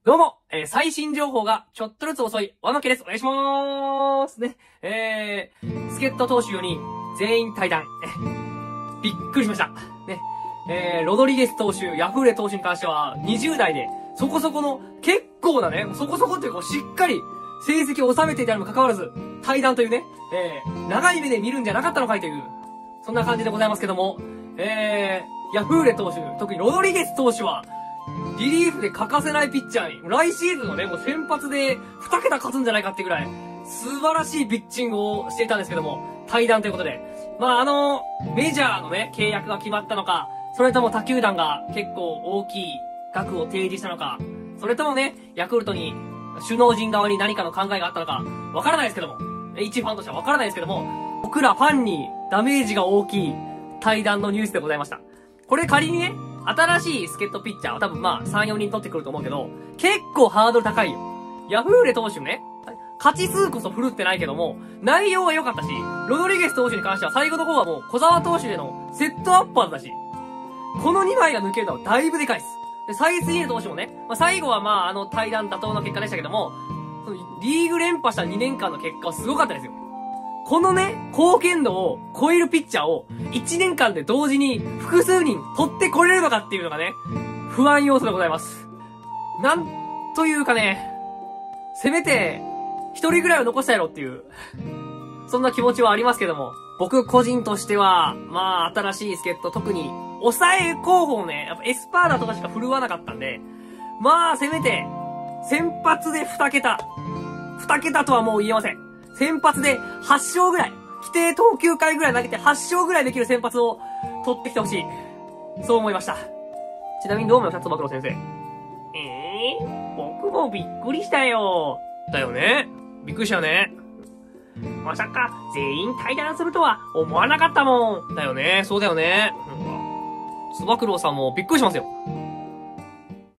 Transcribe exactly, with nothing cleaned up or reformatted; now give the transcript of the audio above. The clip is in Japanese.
どうも、えー、最新情報がちょっとずつ遅い、わまけです。お願いしまーす。ね。えー、助っ人投手よにん、全員対談。え、びっくりしました。ね。えー、ロドリゲス投手、ヤフーレ投手に関しては、にじゅう代で、そこそこの、結構なね、そこそこっていうか、しっかり、成績を収めていたにもかかわらず、対談というね、えー、長い目で見るんじゃなかったのかいという、そんな感じでございますけども、えー、ヤフーレ投手、特にロドリゲス投手は、リリーフで欠かせないピッチャーに、来シーズンのね、もう先発でに桁勝つんじゃないかっていうぐらい、素晴らしいピッチングをしていたんですけども、対談ということで。まあ、あの、メジャーのね、契約が決まったのか、それとも他球団が結構大きい額を提示したのか、それともね、ヤクルトに、首脳陣側に何かの考えがあったのか、わからないですけども、一ファンとしてはわからないですけども、僕らファンにダメージが大きい対談のニュースでございました。これ仮にね、新しい助っ人ピッチャーは多分まあさん、よにん取ってくると思うけど、結構ハードル高いよ。ヤフーレ投手ね、勝ち数こそ振るってないけども、内容は良かったし、ロドリゲス投手に関しては最後の方はもう小沢投手へのセットアッパーだし、このにまいが抜けるのはだいぶでかいです。で、サイスイエル投手もね、まあ最後はまああの対談妥当な結果でしたけども、リーグ連覇したにねんかんの結果はすごかったですよ。このね、貢献度を超えるピッチャーをいちねんかんで同時に複数人取ってこれるのかっていうのがね、不安要素でございます。なんというかね、せめて一人ぐらいは残したやろっていう、そんな気持ちはありますけども、僕個人としては、まあ新しい助っ人特に抑え候補をね、やっぱエスパーダとかしか振るわなかったんで、まあせめて先発でに桁。に桁とはもう言えません。先発ではち勝ぐらい、規定投球回ぐらい投げてはち勝ぐらいできる先発を取ってきてほしい。そう思いました。ちなみにどう思いました、つば九郎先生。ええー、僕もびっくりしたよ。だよね。びっくりしたよね。まさか全員対談するとは思わなかったもん。だよね。そうだよね。つば九郎さんもびっくりしますよ。